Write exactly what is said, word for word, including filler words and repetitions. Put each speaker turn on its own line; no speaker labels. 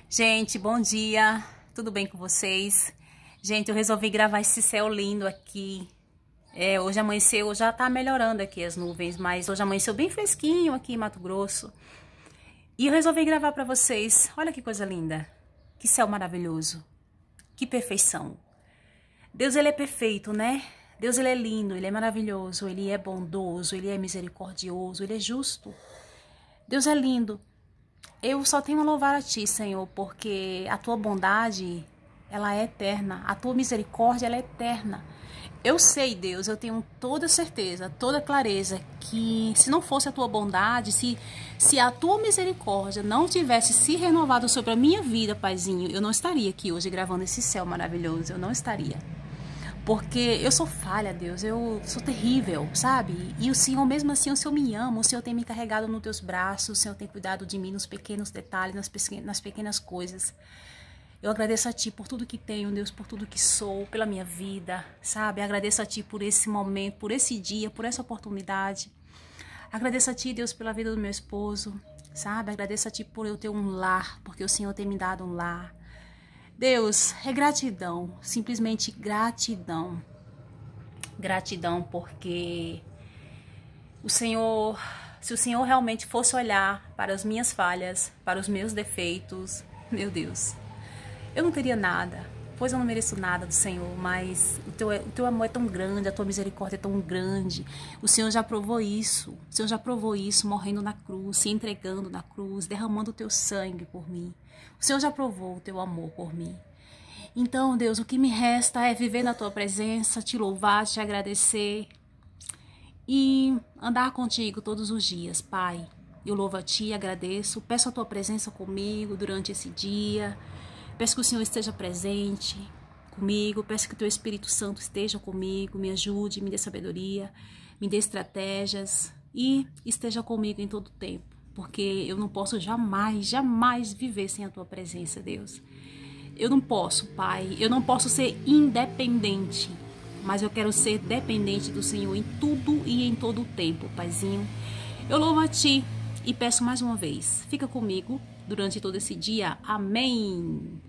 Gente, bom dia, tudo bem com vocês? Gente, eu resolvi gravar esse céu lindo aqui. É, hoje amanheceu, já tá melhorando aqui as nuvens, mas hoje amanheceu bem fresquinho aqui em Mato Grosso. E eu resolvi gravar pra vocês. Olha que coisa linda, que céu maravilhoso, que perfeição. Deus, ele é perfeito, né? Deus, ele é lindo, ele é maravilhoso, ele é bondoso, ele é misericordioso, ele é justo. Deus é lindo. Eu só tenho a louvar a Ti, Senhor, porque a Tua bondade, ela é eterna. A Tua misericórdia, ela é eterna. Eu sei, Deus, eu tenho toda certeza, toda clareza que se não fosse a Tua bondade, se, se a Tua misericórdia não tivesse se renovado sobre a minha vida, Paizinho, eu não estaria aqui hoje gravando esse céu maravilhoso, eu não estaria. Porque eu sou falha, Deus, eu sou terrível, sabe? E o Senhor, mesmo assim, o Senhor me ama, o Senhor tem me carregado nos teus braços, o Senhor tem cuidado de mim nos pequenos detalhes, nas, nas pequenas coisas. Eu agradeço a Ti por tudo que tenho, Deus, por tudo que sou, pela minha vida, sabe? Agradeço a Ti por esse momento, por esse dia, por essa oportunidade. Agradeço a Ti, Deus, pela vida do meu esposo, sabe? Agradeço a Ti por eu ter um lar, porque o Senhor tem me dado um lar. Deus, é gratidão, simplesmente gratidão. Gratidão porque o Senhor, se o Senhor realmente fosse olhar para as minhas falhas, para os meus defeitos, meu Deus, eu não teria nada, pois eu não mereço nada do Senhor, mas o teu, o teu amor é tão grande, a tua misericórdia é tão grande. O Senhor já provou isso, o Senhor já provou isso morrendo na cruz, se entregando na cruz, derramando o teu sangue por mim. O Senhor já provou o teu amor por mim. Então, Deus, o que me resta é viver na tua presença, te louvar, te agradecer e andar contigo todos os dias, Pai. Eu louvo a Ti, agradeço, peço a tua presença comigo durante esse dia. Peço que o Senhor esteja presente comigo, peço que o teu Espírito Santo esteja comigo, me ajude, me dê sabedoria, me dê estratégias e esteja comigo em todo o tempo, porque eu não posso jamais, jamais viver sem a tua presença, Deus. Eu não posso, Pai, eu não posso ser independente, mas eu quero ser dependente do Senhor em tudo e em todo o tempo, Paizinho. Eu louvo a Ti e peço mais uma vez, fica comigo durante todo esse dia. Amém.